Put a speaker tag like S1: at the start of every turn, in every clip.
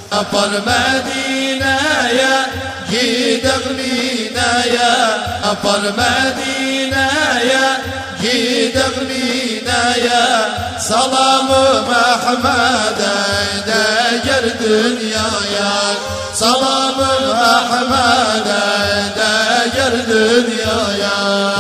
S1: أبر مدينة يا جيد أغنينا يا أبر مدينة يا جيد أغنينا يا سلام محمد داير دنيا يا سلام محمد داير دنيا يا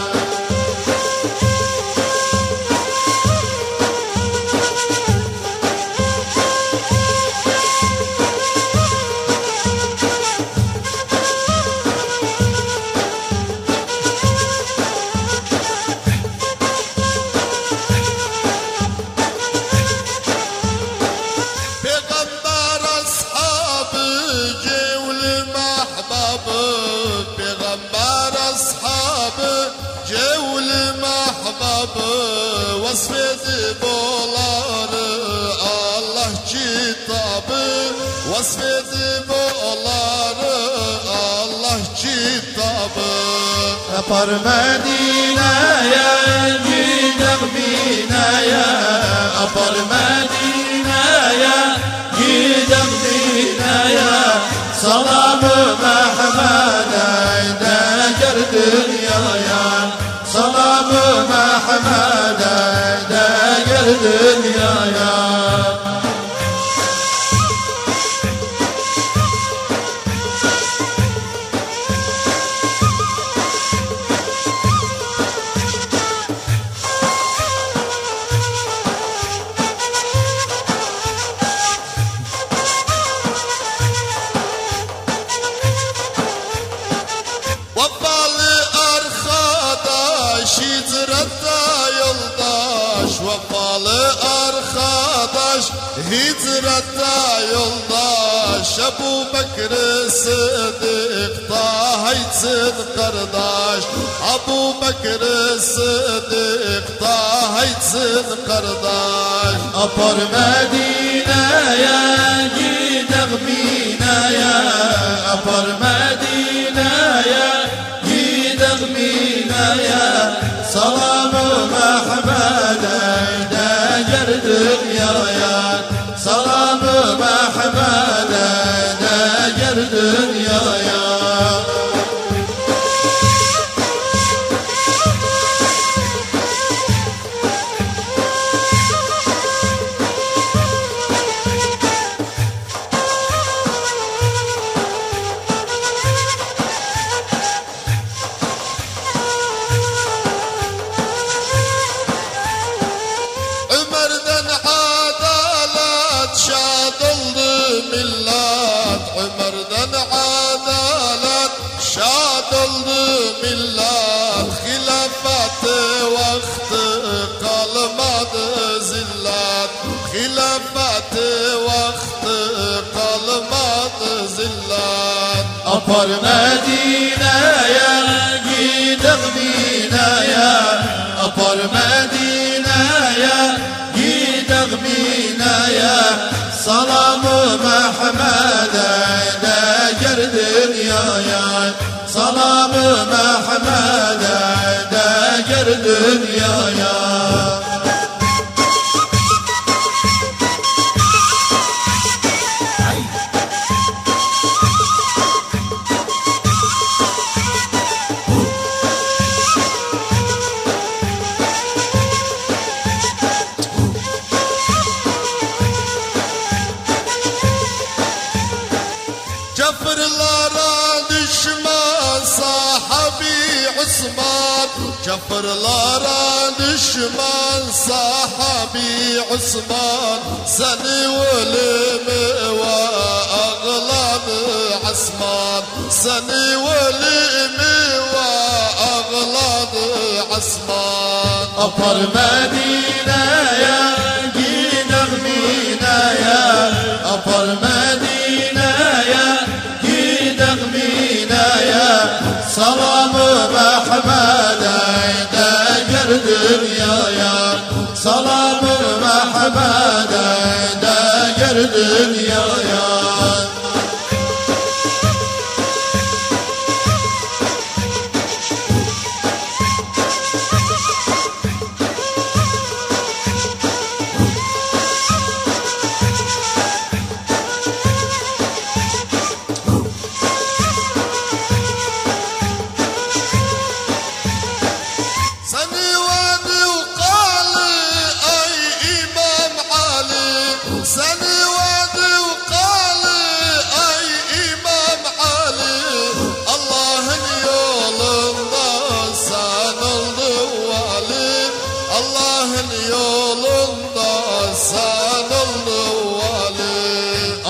S1: وصفة بولار الله كتابه وصفة بولار الله كتابه أبر مدينة يا جيد أغنينا يا أبر مدينة يا جيد أغنينا يا سلام محمد داير دنيا يا سلام محمد داير دنيا يا
S2: وفالي أرخادش هجرتا يولداش أبو بكر الصديق طاهيتن قرداش أبو بكر الصديق طاهيتن قرداش
S1: أبر مدينة يا جيد أغنينا يا أبر مدينة يا جيد أغنينا يا سلام محمد داير دنيا يا سلام محمد داير دنيا يا
S2: عمردن عدالت شاد الملات خلافات وقت قلمات زلات خلافات وقت قلمات زلات
S1: أبر مدينة يا جيد أغنينا يا أبر مدينة يا جيد أغنينا يا سلام محمد داير دنيا يا سلام محمد داير دنيا يا
S2: جفر لارا دشمن صاحبي عثمان سني ولم وأغلب عثمان سني ولم وأغلب عثمان
S1: أبر مدينة يا جيد أغنينا يا أبر مدينة يا جيد أغنينا يا سلام محمد داير دنيا يا سلام محمد داير دنيا يا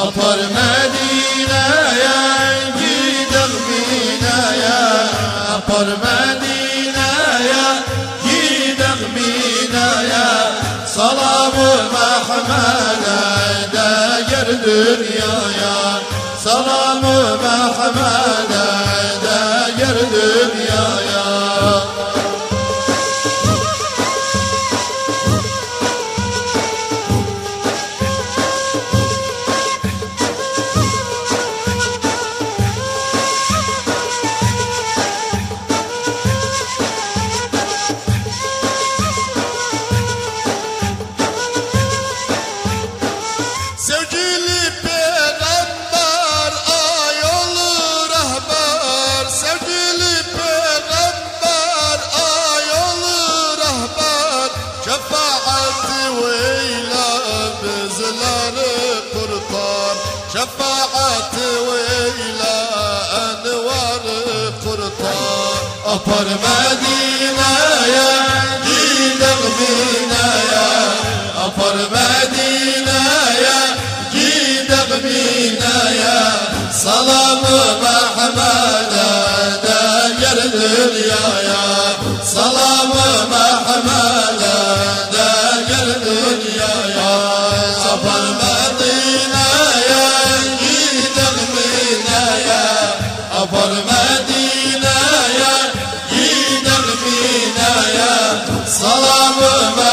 S1: Apar Medine'ye gidelim Mine'ye. Apar Medine'ye gidelim Mine'ye. Salamı Mehmet'e değer dünyaya. Salamı Mehmet'e değer dünyaya.
S2: Sevgili peygamber ay olur rahber. Sevgili peygamber ay olur rahber. Şefaati veyle bizleri kurtar. Şefaati veyle envarı kurtar.
S1: Apar Medine'ye gidelim Mine'ye. Apar Medine'ye gidelim Mine'ye. Salamı Mehmet'e değer dünyaya. Salamı Mehmet'e değer dünyaya. Apar Medine'ye gidelim Mine'ye. Apar Medine'ye gidelim Mine'ye. Salamı